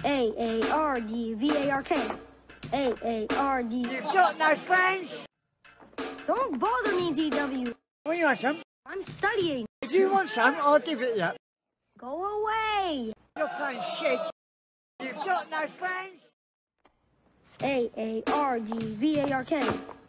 aardvark. aard. You've got no friends? Don't bother me, DW. Well, you want some? I'm studying. If you want some, I'll give it you. Go away. You're playing shit. You've got no friends? aardvark.